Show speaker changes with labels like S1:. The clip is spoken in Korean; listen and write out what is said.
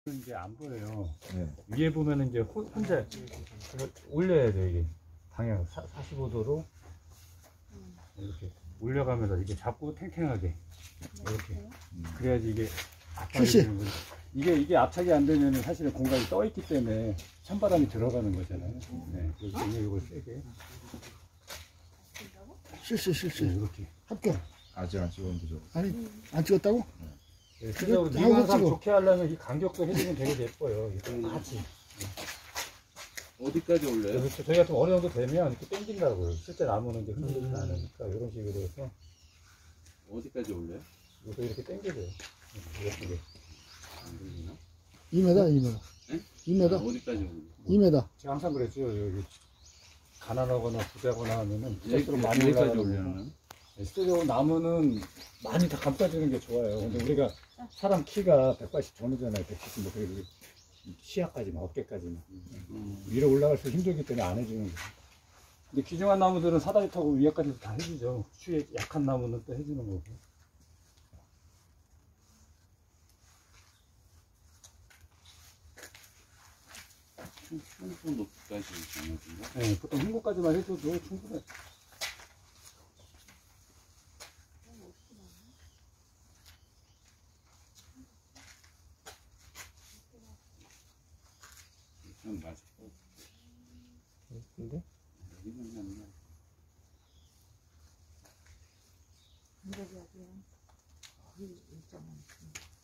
S1: 이제 안 보여요.
S2: 네.
S1: 위에 보면은 이제 혼자 올려야 돼. 이게 방향 45도로 이렇게 올려가면서 이게 잡고 탱탱하게 이렇게 그래야지 이게 압착이 되는 거지. 이게 압착이 안 되면 사실은 공간이 떠 있기 때문에 찬바람이 들어가는 거잖아요. 네, 그래서 이걸 세게
S3: 실시
S1: 이렇게
S3: 합격.
S2: 아직 안 찍었는데 저.
S3: 아니 안 찍었다고?
S1: 네, 그래서 니가 항상 좋게 하려면 이 간격도 해주면 되게 예뻐요. 이렇게 같이.
S2: 어디까지 올려요?
S1: 그렇죠. 저희 같은 어느 정도 되면 이렇게 당긴다고요. 실제 나무는 이제 흔들리지 않으니까 이런 식으로 해서
S2: 어디까지 올려요?
S1: 이것도 이렇게 당겨져요. 이렇게.
S2: 안 들리나?
S3: 2m.
S2: 네?
S3: 2m.
S2: 어디까지 올려요?
S3: 2m.
S1: 제가 항상 그랬죠. 여기 가난하거나 부자거나 하면은
S2: 여기까지
S1: 많이
S2: 올려면
S1: 실제로 나무는 많이 다 감싸주는 게 좋아요. 근데 우리가 사람 키가 180 전후잖아요. 170 뭐 그래도 시야까지만 어깨까지만 위로 올라갈수록 힘들기 때문에 안 해주는 거예요. 근데 귀중한 나무들은 사다리 타고 위에까지도 다 해주죠. 추위에 약한 나무는 또 해주는 거고.
S2: 충분 높이까지 정해진다?
S1: 네, 보통 흰곳까지만 해줘도 충분해.
S2: 좀 맞을 거.
S1: 근데?
S2: 여기는 맞나?
S4: 근데 여기 거의 일정한